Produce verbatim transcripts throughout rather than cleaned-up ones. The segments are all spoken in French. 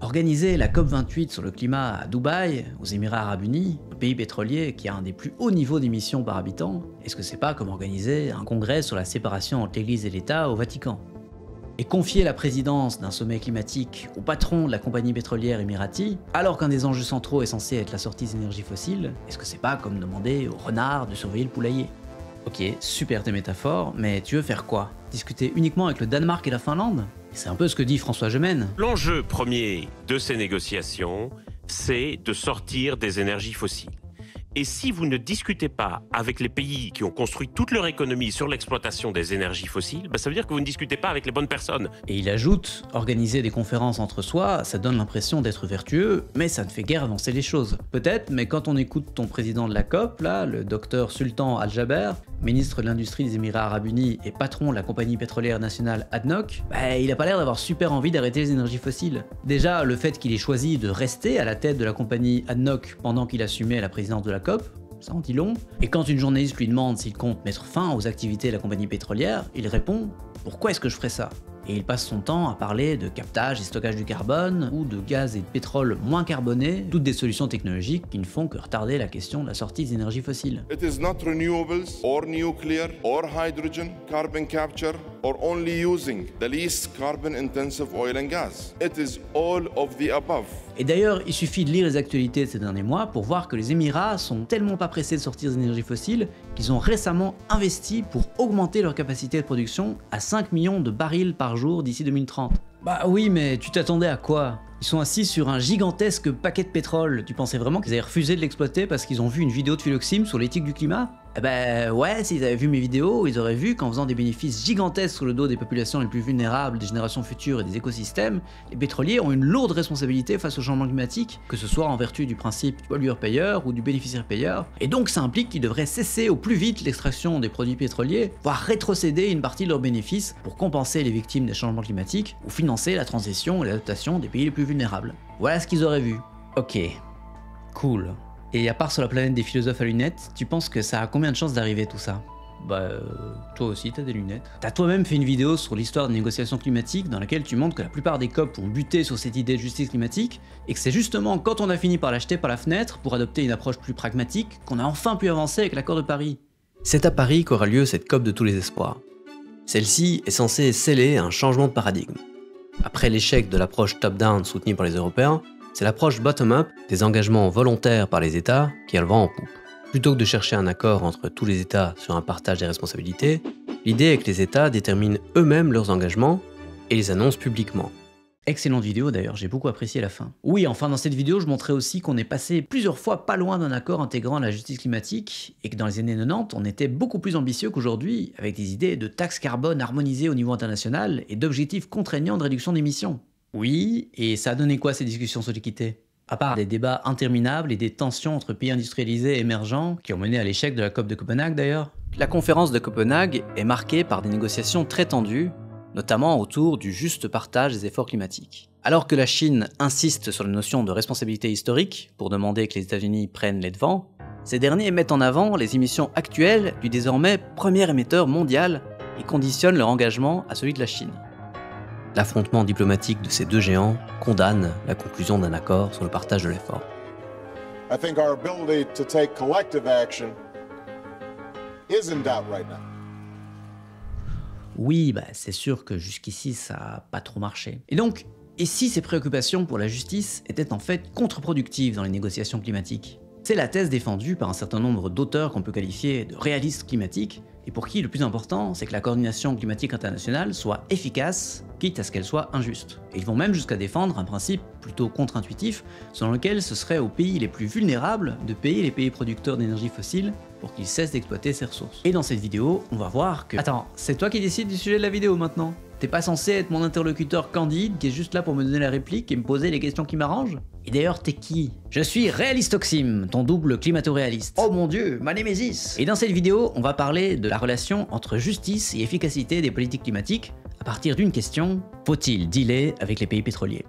Organiser la COP vingt-huit sur le climat à Dubaï, aux Émirats Arabes Unis, le pays pétrolier qui a un des plus hauts niveaux d'émissions par habitant, est-ce que c'est pas comme organiser un congrès sur la séparation entre l'Église et l'État au Vatican? Et confier la présidence d'un sommet climatique au patron de la compagnie pétrolière Emirati, alors qu'un des enjeux centraux est censé être la sortie des énergies fossiles, est-ce que c'est pas comme demander au renard de surveiller le poulailler? Ok, super tes métaphores, mais tu veux faire quoi? Discuter uniquement avec le Danemark et la Finlande? C'est un peu ce que dit François Gemène. L'enjeu premier de ces négociations, c'est de sortir des énergies fossiles. Et si vous ne discutez pas avec les pays qui ont construit toute leur économie sur l'exploitation des énergies fossiles, bah ça veut dire que vous ne discutez pas avec les bonnes personnes. Et il ajoute, organiser des conférences entre soi, ça donne l'impression d'être vertueux, mais ça ne fait guère avancer les choses. Peut-être, mais quand on écoute ton président de la COP, là, le docteur Sultan Al-Jaber, ministre de l'Industrie des Émirats Arabes Unis et patron de la compagnie pétrolière nationale A D N O C, bah, il a pas l'air d'avoir super envie d'arrêter les énergies fossiles. Déjà, le fait qu'il ait choisi de rester à la tête de la compagnie A D N O C pendant qu'il assumait la présidence de la COP, ça en dit long. Et quand une journaliste lui demande s'il compte mettre fin aux activités de la compagnie pétrolière, il répond « Pourquoi est-ce que je ferais ça ?» Et il passe son temps à parler de captage et stockage du carbone, ou de gaz et de pétrole moins carbonés, toutes des solutions technologiques qui ne font que retarder la question de la sortie des énergies fossiles. It is not renewables, or nuclear, or hydrogen, carbon capture, or only using the least carbon-intensive oil and gas. It is all of the above. Et d'ailleurs, il suffit de lire les actualités de ces derniers mois pour voir que les Émirats sont tellement pas pressés de sortir des énergies fossiles qu'ils ont récemment investi pour augmenter leur capacité de production à cinq millions de barils par jour d'ici deux mille trente. Bah oui, mais tu t'attendais à quoi? Ils sont assis sur un gigantesque paquet de pétrole. Tu pensais vraiment qu'ils avaient refusé de l'exploiter parce qu'ils ont vu une vidéo de Philoxime sur l'éthique du climat? Eh ben ouais, s'ils avaient vu mes vidéos, ils auraient vu qu'en faisant des bénéfices gigantesques sur le dos des populations les plus vulnérables, des générations futures et des écosystèmes, les pétroliers ont une lourde responsabilité face au changement climatique, que ce soit en vertu du principe du pollueur-payeur ou du bénéficiaire-payeur, et donc ça implique qu'ils devraient cesser au plus vite l'extraction des produits pétroliers, voire rétrocéder une partie de leurs bénéfices pour compenser les victimes des changements climatiques ou financer la transition et l'adaptation des pays les plus vulnérables. Voilà ce qu'ils auraient vu. Ok, cool. Et à part sur la planète des philosophes à lunettes, tu penses que ça a combien de chances d'arriver tout ça? Bah, euh, toi aussi t'as des lunettes. T'as toi-même fait une vidéo sur l'histoire des négociations climatiques dans laquelle tu montres que la plupart des COP ont buté sur cette idée de justice climatique, et que c'est justement quand on a fini par l'acheter par la fenêtre pour adopter une approche plus pragmatique qu'on a enfin pu avancer avec l'accord de Paris. C'est à Paris qu'aura lieu cette COP de tous les espoirs. Celle-ci est censée sceller un changement de paradigme. Après l'échec de l'approche top-down soutenue par les Européens, c'est l'approche bottom-up des engagements volontaires par les États qui a le vent en poupe. Plutôt que de chercher un accord entre tous les États sur un partage des responsabilités, l'idée est que les États déterminent eux-mêmes leurs engagements et les annoncent publiquement. Excellente vidéo d'ailleurs, j'ai beaucoup apprécié la fin. Oui, enfin dans cette vidéo, je montrais aussi qu'on est passé plusieurs fois pas loin d'un accord intégrant la justice climatique, et que dans les années quatre-vingt-dix, on était beaucoup plus ambitieux qu'aujourd'hui, avec des idées de taxes carbone harmonisées au niveau international et d'objectifs contraignants de réduction d'émissions. Oui, et ça a donné quoi ces discussions sur l'équité? À part des débats interminables et des tensions entre pays industrialisés et émergents, qui ont mené à l'échec de la COP de Copenhague d'ailleurs, la conférence de Copenhague est marquée par des négociations très tendues, notamment autour du juste partage des efforts climatiques. Alors que la Chine insiste sur la notion de responsabilité historique pour demander que les États-Unis prennent les devants, ces derniers mettent en avant les émissions actuelles du désormais premier émetteur mondial et conditionnent leur engagement à celui de la Chine. L'affrontement diplomatique de ces deux géants condamne la conclusion d'un accord sur le partage de l'effort. I think our ability to take collective action is in doubt right now. Oui, bah c'est sûr que jusqu'ici ça a pas trop marché. Et donc, et si ces préoccupations pour la justice étaient en fait contre-productives dans les négociations climatiques? C'est la thèse défendue par un certain nombre d'auteurs qu'on peut qualifier de réalistes climatiques, et pour qui le plus important, c'est que la coordination climatique internationale soit efficace, quitte à ce qu'elle soit injuste. Et ils vont même jusqu'à défendre un principe plutôt contre-intuitif, selon lequel ce serait aux pays les plus vulnérables de payer les pays producteurs d'énergie fossile pour qu'ils cessent d'exploiter ces ressources. Et dans cette vidéo, on va voir que... Attends, c'est toi qui décides du sujet de la vidéo maintenant? T'es pas censé être mon interlocuteur candide qui est juste là pour me donner la réplique et me poser les questions qui m'arrangent? Et d'ailleurs, t'es qui? Je suis Réalistoxime, ton double climato-réaliste. Oh mon dieu, ma némésis! Et dans cette vidéo, on va parler de la relation entre justice et efficacité des politiques climatiques à partir d'une question: faut-il dealer avec les pays pétroliers?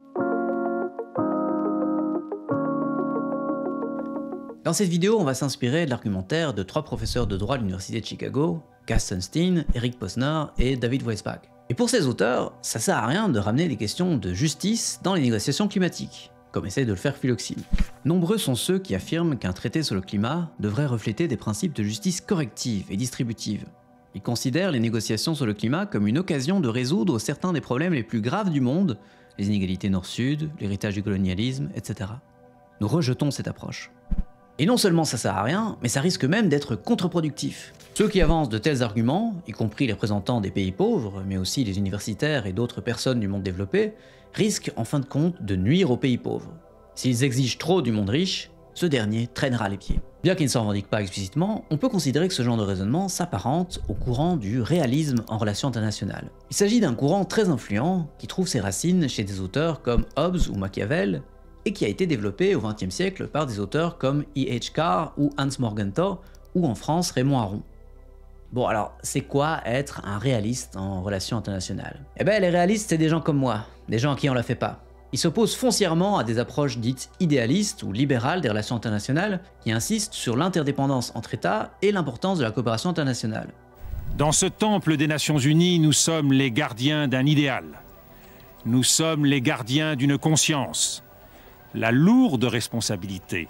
Dans cette vidéo, on va s'inspirer de l'argumentaire de trois professeurs de droit de l'université de Chicago, Cass Sunstein, Eric Posner et David Weisbach. Et pour ces auteurs, ça sert à rien de ramener des questions de justice dans les négociations climatiques, comme essaie de le faire Philoxene. Nombreux sont ceux qui affirment qu'un traité sur le climat devrait refléter des principes de justice corrective et distributive. Ils considèrent les négociations sur le climat comme une occasion de résoudre certains des problèmes les plus graves du monde, les inégalités nord-sud, l'héritage du colonialisme, et cetera. Nous rejetons cette approche. Et non seulement ça sert à rien, mais ça risque même d'être contre-productif. Ceux qui avancent de tels arguments, y compris les représentants des pays pauvres, mais aussi les universitaires et d'autres personnes du monde développé, risquent en fin de compte de nuire aux pays pauvres. S'ils exigent trop du monde riche, ce dernier traînera les pieds. Bien qu'il ne s'en revendique pas explicitement, on peut considérer que ce genre de raisonnement s'apparente au courant du réalisme en relations internationales. Il s'agit d'un courant très influent qui trouve ses racines chez des auteurs comme Hobbes ou Machiavel, et qui a été développé au vingtième siècle par des auteurs comme E H Carr ou Hans Morgenthau, ou en France Raymond Aron. Bon alors, c'est quoi être un réaliste en relations internationales? Eh ben les réalistes c'est des gens comme moi, des gens à qui on la fait pas. Ils s'opposent foncièrement à des approches dites idéalistes ou libérales des relations internationales qui insistent sur l'interdépendance entre États et l'importance de la coopération internationale. Dans ce temple des Nations Unies, nous sommes les gardiens d'un idéal. Nous sommes les gardiens d'une conscience. La lourde responsabilité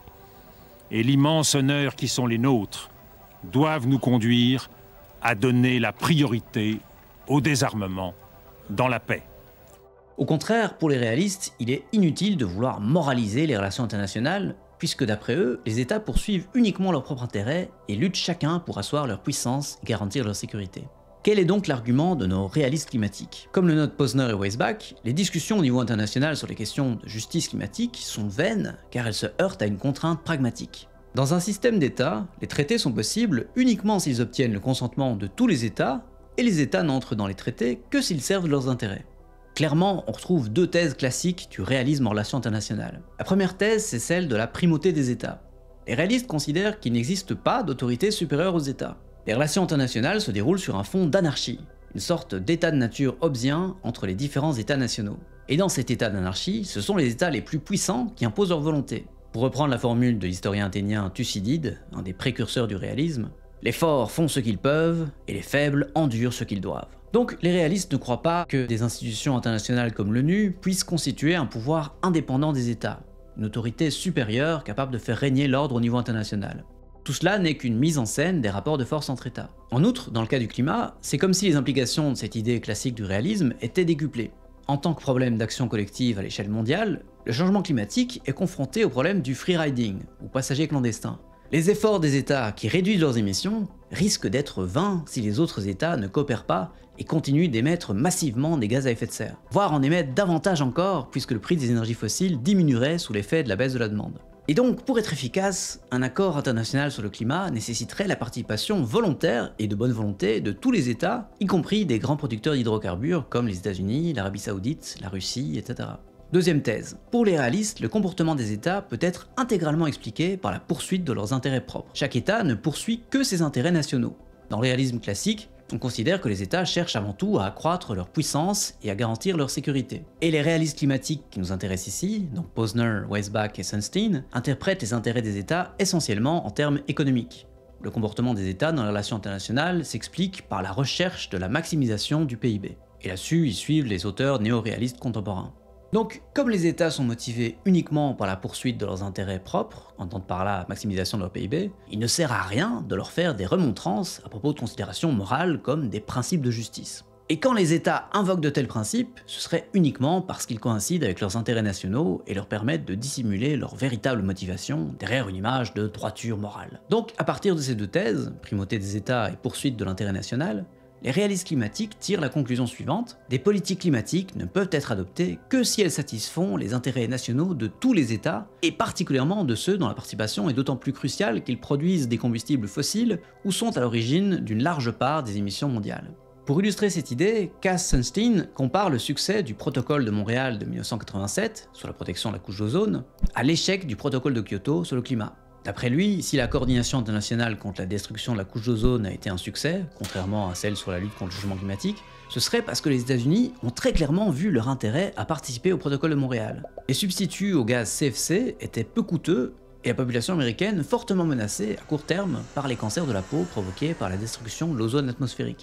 et l'immense honneur qui sont les nôtres doivent nous conduire à donner la priorité au désarmement dans la paix. Au contraire, pour les réalistes, il est inutile de vouloir moraliser les relations internationales, puisque d'après eux, les États poursuivent uniquement leur propre intérêt et luttent chacun pour asseoir leur puissance et garantir leur sécurité. Quel est donc l'argument de nos réalistes climatiques? Comme le notent Posner et Weisbach, les discussions au niveau international sur les questions de justice climatique sont vaines car elles se heurtent à une contrainte pragmatique. Dans un système d'États, les traités sont possibles uniquement s'ils obtiennent le consentement de tous les États, et les États n'entrent dans les traités que s'ils servent leurs intérêts. Clairement, on retrouve deux thèses classiques du réalisme en relations internationales. La première thèse, c'est celle de la primauté des États. Les réalistes considèrent qu'il n'existe pas d'autorité supérieure aux États. Les relations internationales se déroulent sur un fond d'anarchie, une sorte d'état de nature hobbesien entre les différents États nationaux. Et dans cet état d'anarchie, ce sont les États les plus puissants qui imposent leur volonté. Pour reprendre la formule de l'historien athénien Thucydide, un des précurseurs du réalisme, les forts font ce qu'ils peuvent et les faibles endurent ce qu'ils doivent. Donc les réalistes ne croient pas que des institutions internationales comme l'ONU puissent constituer un pouvoir indépendant des États, une autorité supérieure capable de faire régner l'ordre au niveau international. Tout cela n'est qu'une mise en scène des rapports de force entre États. En outre, dans le cas du climat, c'est comme si les implications de cette idée classique du réalisme étaient décuplées. En tant que problème d'action collective à l'échelle mondiale, le changement climatique est confronté au problème du free-riding, ou passager clandestin. Les efforts des États qui réduisent leurs émissions risquent d'être vains si les autres États ne coopèrent pas et continuent d'émettre massivement des gaz à effet de serre, voire en émettre davantage encore puisque le prix des énergies fossiles diminuerait sous l'effet de la baisse de la demande. Et donc, pour être efficace, un accord international sur le climat nécessiterait la participation volontaire et de bonne volonté de tous les États, y compris des grands producteurs d'hydrocarbures comme les États-Unis, l'Arabie Saoudite, la Russie, et cetera. Deuxième thèse. Pour les réalistes, le comportement des États peut être intégralement expliqué par la poursuite de leurs intérêts propres. Chaque État ne poursuit que ses intérêts nationaux. Dans le réalisme classique, on considère que les États cherchent avant tout à accroître leur puissance et à garantir leur sécurité. Et les réalistes climatiques qui nous intéressent ici, donc Posner, Weisbach et Sunstein, interprètent les intérêts des États essentiellement en termes économiques. Le comportement des États dans les relations internationales s'explique par la recherche de la maximisation du P I B. Et là-dessus, ils suivent les auteurs néo-réalistes contemporains. Donc, comme les États sont motivés uniquement par la poursuite de leurs intérêts propres, entendent par là maximisation de leur P I B, il ne sert à rien de leur faire des remontrances à propos de considérations morales comme des principes de justice. Et quand les États invoquent de tels principes, ce serait uniquement parce qu'ils coïncident avec leurs intérêts nationaux et leur permettent de dissimuler leur véritable motivation derrière une image de droiture morale. Donc, à partir de ces deux thèses, primauté des États et poursuite de l'intérêt national, les réalistes climatiques tirent la conclusion suivante: des politiques climatiques ne peuvent être adoptées que si elles satisfont les intérêts nationaux de tous les États, et particulièrement de ceux dont la participation est d'autant plus cruciale qu'ils produisent des combustibles fossiles ou sont à l'origine d'une large part des émissions mondiales. Pour illustrer cette idée, Cass Sunstein compare le succès du protocole de Montréal de mille neuf cent quatre-vingt-sept sur la protection de la couche d'ozone à l'échec du protocole de Kyoto sur le climat. D'après lui, si la coordination internationale contre la destruction de la couche d'ozone a été un succès, contrairement à celle sur la lutte contre le changement climatique, ce serait parce que les États-Unis ont très clairement vu leur intérêt à participer au protocole de Montréal. Les substituts au gaz C F C étaient peu coûteux et la population américaine fortement menacée à court terme par les cancers de la peau provoqués par la destruction de l'ozone atmosphérique.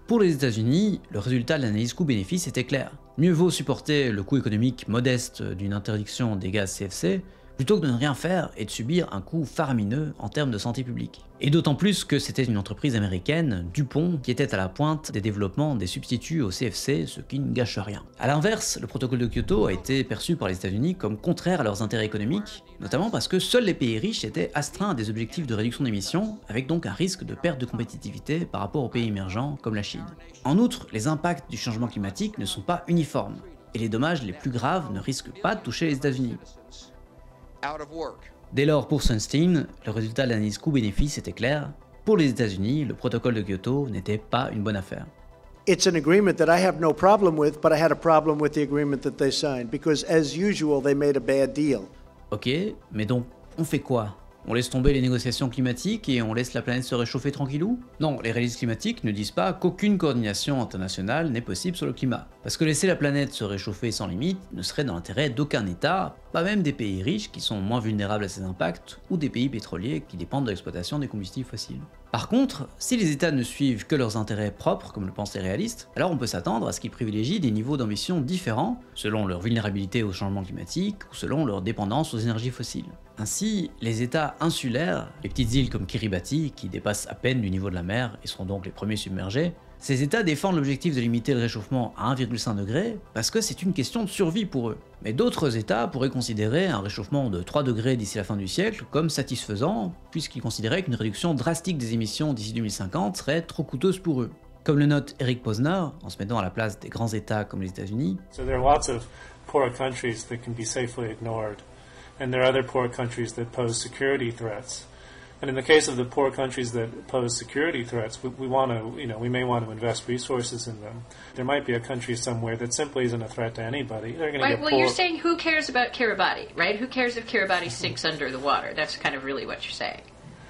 Pour les États-Unis, le résultat de l'analyse coût-bénéfice était clair. Mieux vaut supporter le coût économique modeste d'une interdiction des gaz C F C plutôt que de ne rien faire et de subir un coût faramineux en termes de santé publique. Et d'autant plus que c'était une entreprise américaine, DuPont, qui était à la pointe des développements des substituts au C F C, ce qui ne gâche rien. A l'inverse, le protocole de Kyoto a été perçu par les États-Unis comme contraire à leurs intérêts économiques, notamment parce que seuls les pays riches étaient astreints à des objectifs de réduction d'émissions, avec donc un risque de perte de compétitivité par rapport aux pays émergents comme la Chine. En outre, les impacts du changement climatique ne sont pas uniformes, et les dommages les plus graves ne risquent pas de toucher les États-Unis. Dès lors, pour Sunstein, le résultat de l'analyse coût-bénéfice était clair. Pour les États-Unis, le protocole de Kyoto n'était pas une bonne affaire. It's an agreement that I have no problem with, but I had a problem with the agreement that they signed because, as usual, they made a bad deal. Ok, mais donc, on fait quoi? On laisse tomber les négociations climatiques et on laisse la planète se réchauffer tranquillou? Non, les réalistes climatiques ne disent pas qu'aucune coordination internationale n'est possible sur le climat. Parce que laisser la planète se réchauffer sans limite ne serait dans l'intérêt d'aucun État, pas même des pays riches qui sont moins vulnérables à ces impacts, ou des pays pétroliers qui dépendent de l'exploitation des combustibles fossiles. Par contre, si les États ne suivent que leurs intérêts propres, comme le pensent les réalistes, alors on peut s'attendre à ce qu'ils privilégient des niveaux d'ambition différents, selon leur vulnérabilité au changement climatique ou selon leur dépendance aux énergies fossiles. Ainsi, les États insulaires, les petites îles comme Kiribati, qui dépassent à peine du niveau de la mer et seront donc les premiers submergés, ces États défendent l'objectif de limiter le réchauffement à un virgule cinq degré parce que c'est une question de survie pour eux. Mais d'autres États pourraient considérer un réchauffement de trois degrés d'ici la fin du siècle comme satisfaisant, puisqu'ils considéraient qu'une réduction drastique des émissions d'ici deux mille cinquante serait trop coûteuse pour eux. Comme le note Eric Posner, en se mettant à la place des grands États comme les États-Unis, So there are lots of poor countries that can be safely ignored, and there are other poor countries that pose security threats. And in the case of the poor countries that pose security threats, we, we want to, you know, we may want to invest resources in them. There might be a country somewhere that simply isn't a threat to anybody. They're going to Right, get well, poor. you're saying who cares about Kiribati, right? Who cares if Kiribati sinks under the water? That's kind of really what you're saying.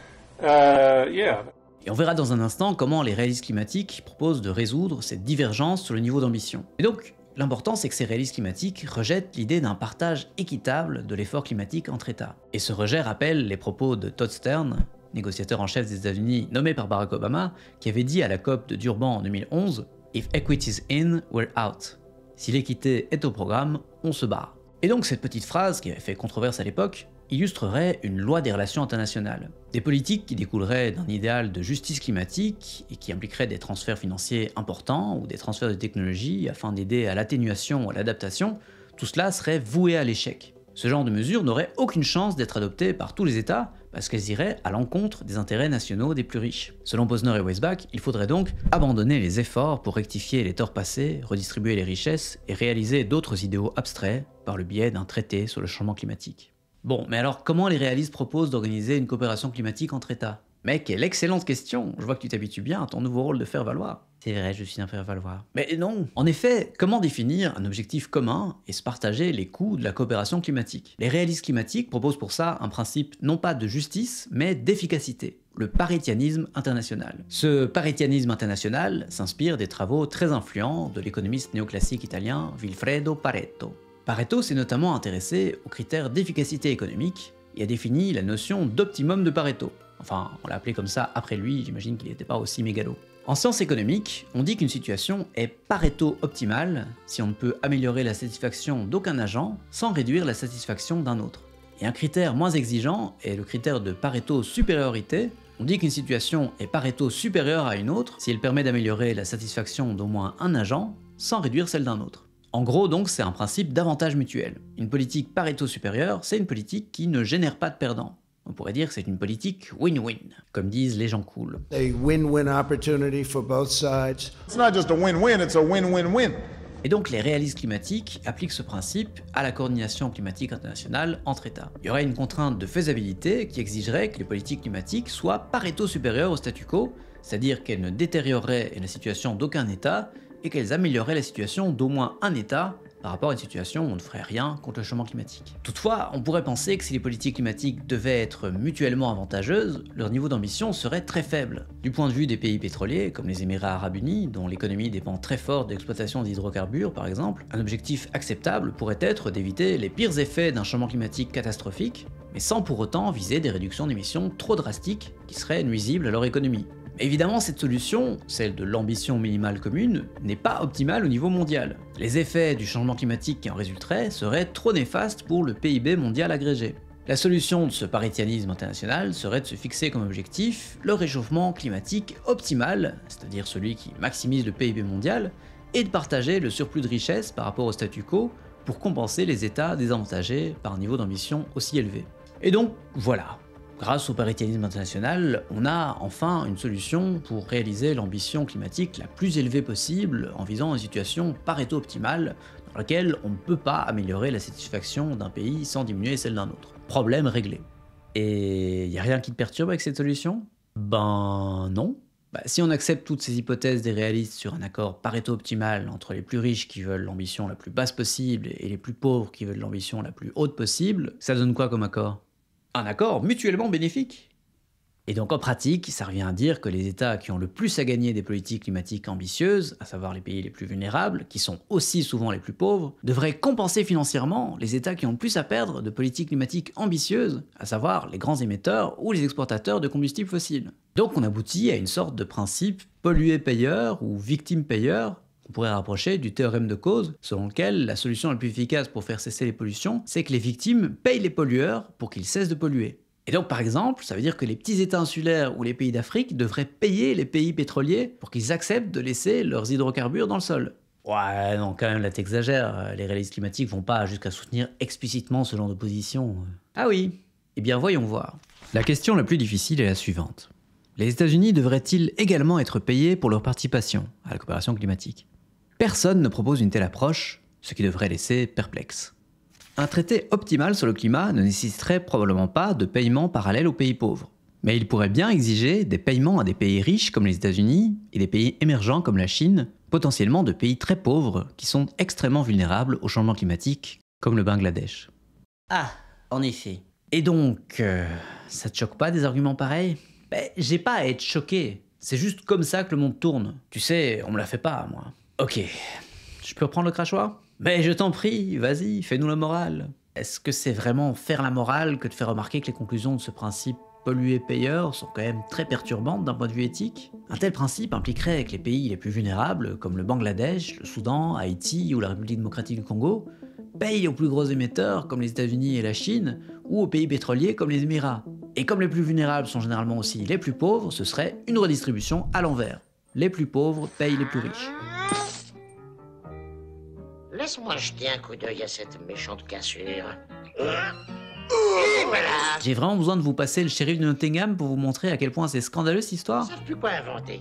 Uh, yeah. Et on verra dans un instant comment les réalistes climatiques proposent de résoudre cette divergence sur le niveau d'ambition. Et donc, l'important c'est que ces réalistes climatiques rejettent l'idée d'un partage équitable de l'effort climatique entre États. Et ce rejet rappelle les propos de Todd Stern, négociateur en chef des États-Unis nommé par Barack Obama, qui avait dit à la COP de Durban en deux mille onze « If equity's in, we're out ». Si l'équité est au programme, on se barre. Et donc cette petite phrase, qui avait fait controverse à l'époque, illustrerait une loi des relations internationales. Des politiques qui découleraient d'un idéal de justice climatique et qui impliqueraient des transferts financiers importants ou des transferts de technologie afin d'aider à l'atténuation ou à l'adaptation, tout cela serait voué à l'échec. Ce genre de mesures n'aurait aucune chance d'être adoptées par tous les États parce qu'elles iraient à l'encontre des intérêts nationaux des plus riches. Selon Posner et Weisbach, il faudrait donc abandonner les efforts pour rectifier les torts passés, redistribuer les richesses et réaliser d'autres idéaux abstraits par le biais d'un traité sur le changement climatique. Bon, mais alors comment les réalistes proposent d'organiser une coopération climatique entre États? Mais quelle excellente question! Je vois que tu t'habitues bien à ton nouveau rôle de faire valoir. C'est vrai, je suis un faire valoir. Mais non! En effet, comment définir un objectif commun et se partager les coûts de la coopération climatique? Les réalistes climatiques proposent pour ça un principe non pas de justice, mais d'efficacité. Le paretianisme international. Ce paretianisme international s'inspire des travaux très influents de l'économiste néoclassique italien Vilfredo Pareto. Pareto s'est notamment intéressé aux critères d'efficacité économique et a défini la notion d'optimum de Pareto. Enfin, on l'a appelé comme ça après lui, j'imagine qu'il n'était pas aussi mégalo. En sciences économiques, on dit qu'une situation est Pareto optimale si on ne peut améliorer la satisfaction d'aucun agent sans réduire la satisfaction d'un autre. Et un critère moins exigeant est le critère de Pareto supériorité. On dit qu'une situation est Pareto supérieure à une autre si elle permet d'améliorer la satisfaction d'au moins un agent sans réduire celle d'un autre. En gros, donc, c'est un principe d'avantage mutuel. Une politique Pareto supérieure, c'est une politique qui ne génère pas de perdants. On pourrait dire que c'est une politique win-win, comme disent les gens cool. A win-win opportunity for both sides. It's not just a win-win, it's a win-win-win. Et donc les réalistes climatiques appliquent ce principe à la coordination climatique internationale entre États. Il y aurait une contrainte de faisabilité qui exigerait que les politiques climatiques soient Pareto supérieures au statu quo, c'est-à-dire qu'elles ne détérioreraient la situation d'aucun État et qu'elles amélioreraient la situation d'au moins un État par rapport à une situation où on ne ferait rien contre le changement climatique. Toutefois, on pourrait penser que si les politiques climatiques devaient être mutuellement avantageuses, leur niveau d'ambition serait très faible. Du point de vue des pays pétroliers, comme les Émirats arabes unis, dont l'économie dépend très fort de l'exploitation des hydrocarbures par exemple, un objectif acceptable pourrait être d'éviter les pires effets d'un changement climatique catastrophique, mais sans pour autant viser des réductions d'émissions trop drastiques qui seraient nuisibles à leur économie. Évidemment, cette solution, celle de l'ambition minimale commune, n'est pas optimale au niveau mondial. Les effets du changement climatique qui en résulteraient seraient trop néfastes pour le P I B mondial agrégé. La solution de ce paritarisme international serait de se fixer comme objectif le réchauffement climatique optimal, c'est-à-dire celui qui maximise le P I B mondial, et de partager le surplus de richesse par rapport au statu quo pour compenser les États désavantagés par un niveau d'ambition aussi élevé. Et donc, voilà. Grâce au paritarisme international, on a enfin une solution pour réaliser l'ambition climatique la plus élevée possible en visant une situation Pareto optimale dans laquelle on ne peut pas améliorer la satisfaction d'un pays sans diminuer celle d'un autre. Problème réglé. Et y a rien qui te perturbe avec cette solution? Ben non. Bah, si on accepte toutes ces hypothèses des réalistes sur un accord Pareto optimal entre les plus riches qui veulent l'ambition la plus basse possible et les plus pauvres qui veulent l'ambition la plus haute possible, ça donne quoi comme accord? Un accord mutuellement bénéfique. Et donc en pratique, ça revient à dire que les États qui ont le plus à gagner des politiques climatiques ambitieuses, à savoir les pays les plus vulnérables, qui sont aussi souvent les plus pauvres, devraient compenser financièrement les États qui ont le plus à perdre de politiques climatiques ambitieuses, à savoir les grands émetteurs ou les exportateurs de combustibles fossiles. Donc on aboutit à une sorte de principe pollueur-payeur ou victime-payeur. On pourrait rapprocher du théorème de cause, selon lequel la solution la plus efficace pour faire cesser les pollutions, c'est que les victimes payent les pollueurs pour qu'ils cessent de polluer. Et donc par exemple, ça veut dire que les petits États insulaires ou les pays d'Afrique devraient payer les pays pétroliers pour qu'ils acceptent de laisser leurs hydrocarbures dans le sol. Ouais, non, quand même, là t'exagères, les réalistes climatiques vont pas jusqu'à soutenir explicitement ce genre de position. Ah oui? Eh bien voyons voir. La question la plus difficile est la suivante. Les États-Unis devraient-ils également être payés pour leur participation à la coopération climatique? Personne ne propose une telle approche, ce qui devrait laisser perplexe. Un traité optimal sur le climat ne nécessiterait probablement pas de paiements parallèles aux pays pauvres. Mais il pourrait bien exiger des paiements à des pays riches comme les États-Unis et des pays émergents comme la Chine, potentiellement de pays très pauvres qui sont extrêmement vulnérables au changement climatique, comme le Bangladesh. Ah, en effet. Et donc, euh, ça te choque pas des arguments pareils? Ben, j'ai pas à être choqué. C'est juste comme ça que le monde tourne. Tu sais, on me la fait pas, moi. Ok, je peux reprendre le crachoir? Mais je t'en prie, vas-y, fais-nous la morale. Est-ce que c'est vraiment faire la morale que de faire remarquer que les conclusions de ce principe polluer-payeur sont quand même très perturbantes d'un point de vue éthique? Un tel principe impliquerait que les pays les plus vulnérables, comme le Bangladesh, le Soudan, Haïti ou la République démocratique du Congo, payent aux plus gros émetteurs comme les États-Unis et la Chine, ou aux pays pétroliers comme les Émirats. Et comme les plus vulnérables sont généralement aussi les plus pauvres, ce serait une redistribution à l'envers. Les plus pauvres payent les plus riches. Laisse-moi jeter un coup d'œil à cette méchante cassure. Et voilà. J'ai vraiment besoin de vous passer le shérif de Nottingham pour vous montrer à quel point c'est scandaleux cette histoire. Ils savent plus quoi inventer.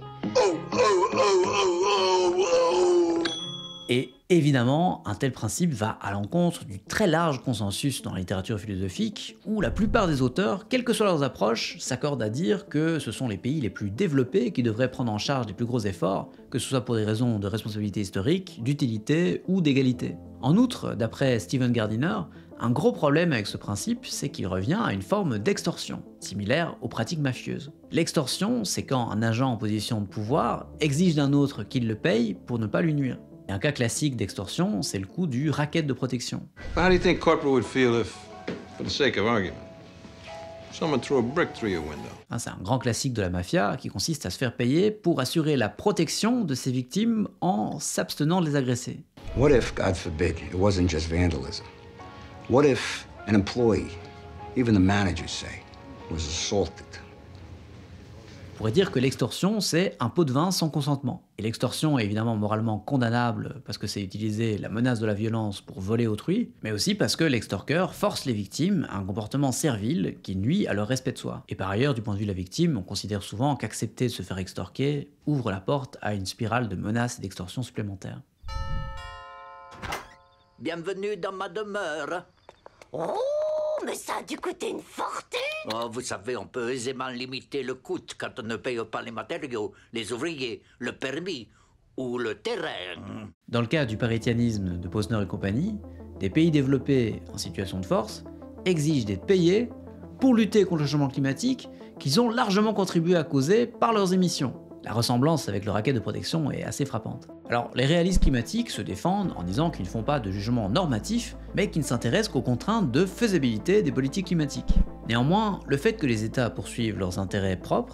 Et évidemment, un tel principe va à l'encontre du très large consensus dans la littérature philosophique, où la plupart des auteurs, quelles que soient leurs approches, s'accordent à dire que ce sont les pays les plus développés qui devraient prendre en charge les plus gros efforts, que ce soit pour des raisons de responsabilité historique, d'utilité ou d'égalité. En outre, d'après Stephen Gardiner, un gros problème avec ce principe, c'est qu'il revient à une forme d'extorsion, similaire aux pratiques mafieuses. L'extorsion, c'est quand un agent en position de pouvoir exige d'un autre qu'il le paye pour ne pas lui nuire. Et un cas classique d'extorsion, c'est le coup du racket de protection. How do you think Corporal would feel if, for the sake of argument, someone threw a brick through your window? Ah, c'est un grand classique de la mafia qui consiste à se faire payer pour assurer la protection de ses victimes en s'abstenant de les agresser. What if, God forbid, it wasn't just vandalism? What if an employee, even the manager say, was assaulted? On pourrait dire que l'extorsion, c'est un pot de vin sans consentement. Et l'extorsion est évidemment moralement condamnable parce que c'est utiliser la menace de la violence pour voler autrui, mais aussi parce que l'extorqueur force les victimes à un comportement servile qui nuit à leur respect de soi. Et par ailleurs, du point de vue de la victime, on considère souvent qu'accepter de se faire extorquer ouvre la porte à une spirale de menaces et d'extorsion supplémentaires. Bienvenue dans ma demeure. Oh, mais ça a dû coûter une fortune. Oh, vous savez, on peut aisément limiter le coût quand on ne paye pas les matériaux, les ouvriers, le permis ou le terrain. Dans le cas du paritarisme de Posner et compagnie, des pays développés en situation de force exigent d'être payés pour lutter contre le changement climatique qu'ils ont largement contribué à causer par leurs émissions. La ressemblance avec le racket de protection est assez frappante. Alors, les réalistes climatiques se défendent en disant qu'ils ne font pas de jugement normatif, mais qu'ils ne s'intéressent qu'aux contraintes de faisabilité des politiques climatiques. Néanmoins, le fait que les États poursuivent leurs intérêts propres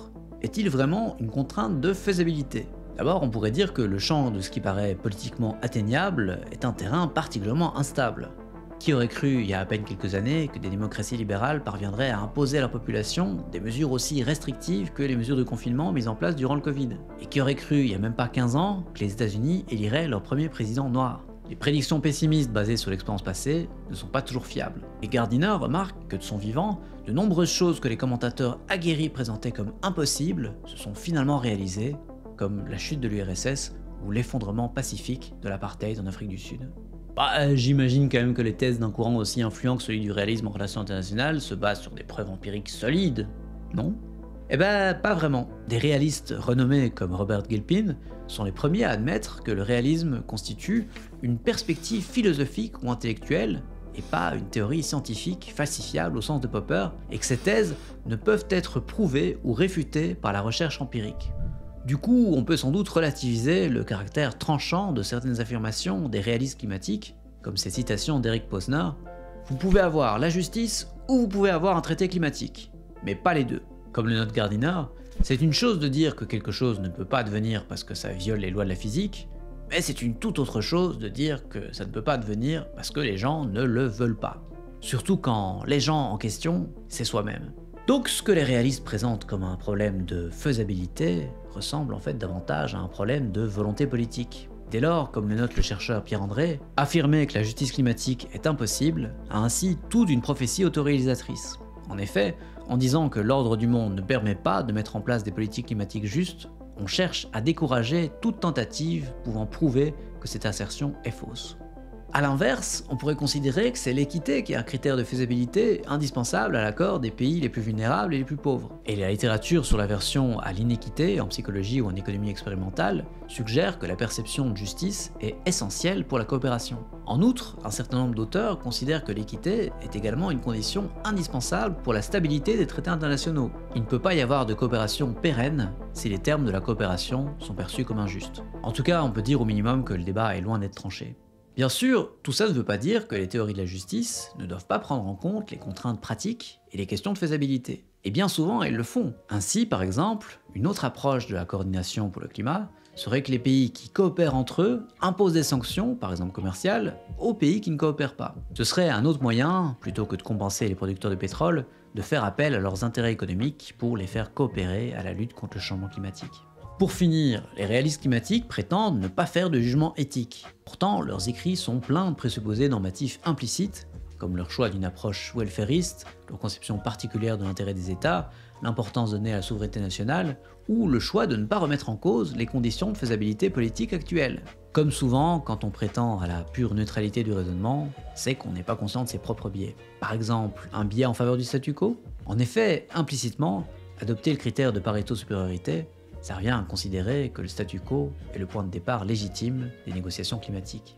est-il vraiment une contrainte de faisabilité? D'abord, on pourrait dire que le champ de ce qui paraît politiquement atteignable est un terrain particulièrement instable. Qui aurait cru, il y a à peine quelques années, que des démocraties libérales parviendraient à imposer à leur population des mesures aussi restrictives que les mesures de confinement mises en place durant le Covid? Et qui aurait cru, il y a même pas quinze ans, que les États-Unis éliraient leur premier président noir? Les prédictions pessimistes basées sur l'expérience passée ne sont pas toujours fiables. Et Gardiner remarque que de son vivant, de nombreuses choses que les commentateurs aguerris présentaient comme impossibles se sont finalement réalisées, comme la chute de l'U R S S ou l'effondrement pacifique de l'apartheid en Afrique du Sud. Bah, j'imagine quand même que les thèses d'un courant aussi influent que celui du réalisme en relations internationales se basent sur des preuves empiriques solides, non? Eh ben, pas vraiment. Des réalistes renommés comme Robert Gilpin sont les premiers à admettre que le réalisme constitue une perspective philosophique ou intellectuelle et pas une théorie scientifique falsifiable au sens de Popper, et que ces thèses ne peuvent être prouvées ou réfutées par la recherche empirique. Du coup, on peut sans doute relativiser le caractère tranchant de certaines affirmations des réalistes climatiques, comme ces citations d'Eric Posner. Vous pouvez avoir la justice ou vous pouvez avoir un traité climatique, mais pas les deux. Comme le note Gardiner, c'est une chose de dire que quelque chose ne peut pas advenir parce que ça viole les lois de la physique, mais c'est une toute autre chose de dire que ça ne peut pas advenir parce que les gens ne le veulent pas. Surtout quand les gens en question, c'est soi-même. Donc ce que les réalistes présentent comme un problème de faisabilité ressemble en fait davantage à un problème de volonté politique. Dès lors, comme le note le chercheur Pierre-André, affirmer que la justice climatique est impossible a ainsi tout d'une prophétie autoréalisatrice. En effet, en disant que l'ordre du monde ne permet pas de mettre en place des politiques climatiques justes, on cherche à décourager toute tentative pouvant prouver que cette assertion est fausse. A l'inverse, on pourrait considérer que c'est l'équité qui est un critère de faisabilité indispensable à l'accord des pays les plus vulnérables et les plus pauvres. Et la littérature sur l'aversion à l'inéquité, en psychologie ou en économie expérimentale, suggère que la perception de justice est essentielle pour la coopération. En outre, un certain nombre d'auteurs considèrent que l'équité est également une condition indispensable pour la stabilité des traités internationaux. Il ne peut pas y avoir de coopération pérenne si les termes de la coopération sont perçus comme injustes. En tout cas, on peut dire au minimum que le débat est loin d'être tranché. Bien sûr, tout ça ne veut pas dire que les théories de la justice ne doivent pas prendre en compte les contraintes pratiques et les questions de faisabilité. Et bien souvent, elles le font. Ainsi, par exemple, une autre approche de la coordination pour le climat serait que les pays qui coopèrent entre eux imposent des sanctions, par exemple commerciales, aux pays qui ne coopèrent pas. Ce serait un autre moyen, plutôt que de compenser les producteurs de pétrole, de faire appel à leurs intérêts économiques pour les faire coopérer à la lutte contre le changement climatique. Pour finir, les réalistes climatiques prétendent ne pas faire de jugement éthique. Pourtant, leurs écrits sont pleins de présupposés normatifs implicites, comme leur choix d'une approche welfariste, leur conception particulière de l'intérêt des États, l'importance donnée à la souveraineté nationale, ou le choix de ne pas remettre en cause les conditions de faisabilité politique actuelles. Comme souvent, quand on prétend à la pure neutralité du raisonnement, c'est qu'on n'est pas conscient de ses propres biais. Par exemple, un biais en faveur du statu quo? En effet, implicitement, adopter le critère de Pareto-supériorité, ça revient à considérer que le statu quo est le point de départ légitime des négociations climatiques.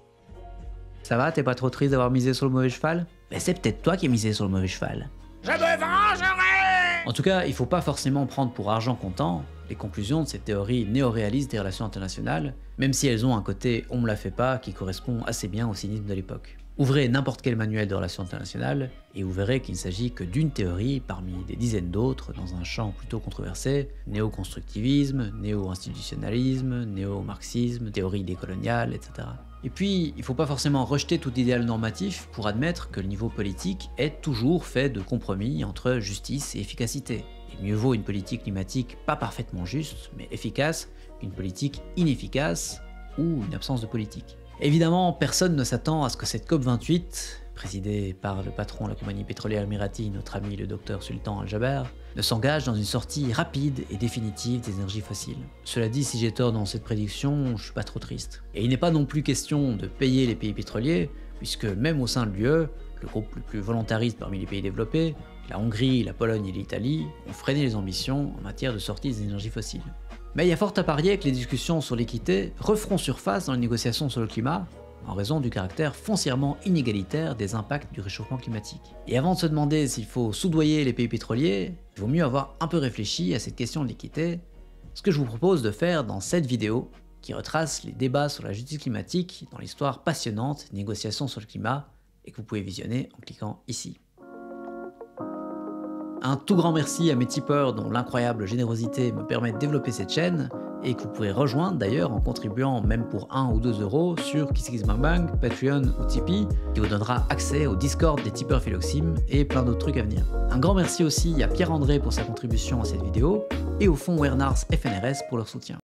Ça va, t'es pas trop triste d'avoir misé sur le mauvais cheval? Mais c'est peut-être toi qui as misé sur le mauvais cheval. Je me vengerai! En tout cas, il faut pas forcément prendre pour argent comptant les conclusions de cette théorie néo-réaliste des relations internationales, même si elles ont un côté on me la fait pas qui correspond assez bien au cynisme de l'époque. Ouvrez n'importe quel manuel de relations internationales et vous verrez qu'il ne s'agit que d'une théorie parmi des dizaines d'autres dans un champ plutôt controversé: néo-constructivisme, néo-institutionnalisme, néo-marxisme, théorie décoloniale, et cetera. Et puis, il ne faut pas forcément rejeter tout idéal normatif pour admettre que le niveau politique est toujours fait de compromis entre justice et efficacité. Et mieux vaut une politique climatique pas parfaitement juste, mais efficace, qu'une politique inefficace ou une absence de politique. Évidemment, personne ne s'attend à ce que cette COP vingt-huit, présidée par le patron de la compagnie pétrolière Emirati, notre ami le docteur Sultan Al-Jaber, ne s'engage dans une sortie rapide et définitive des énergies fossiles. Cela dit, si j'ai tort dans cette prédiction, je suis pas trop triste. Et il n'est pas non plus question de payer les pays pétroliers, puisque même au sein de l'U E, le groupe le plus volontariste parmi les pays développés, la Hongrie, la Pologne et l'Italie, ont freiné les ambitions en matière de sortie des énergies fossiles. Mais il y a fort à parier que les discussions sur l'équité referont surface dans les négociations sur le climat, en raison du caractère foncièrement inégalitaire des impacts du réchauffement climatique. Et avant de se demander s'il faut soudoyer les pays pétroliers, il vaut mieux avoir un peu réfléchi à cette question de l'équité, ce que je vous propose de faire dans cette vidéo, qui retrace les débats sur la justice climatique dans l'histoire passionnante des négociations sur le climat, et que vous pouvez visionner en cliquant ici. Un tout grand merci à mes tipeurs dont l'incroyable générosité me permet de développer cette chaîne et que vous pourrez rejoindre d'ailleurs en contribuant même pour un ou deux euros sur KissKissBankBank, Patreon ou Tipeee, qui vous donnera accès au Discord des tipeurs Philoxime et plein d'autres trucs à venir. Un grand merci aussi à Pierre-André pour sa contribution à cette vidéo et au fonds Wernars F N R S pour leur soutien.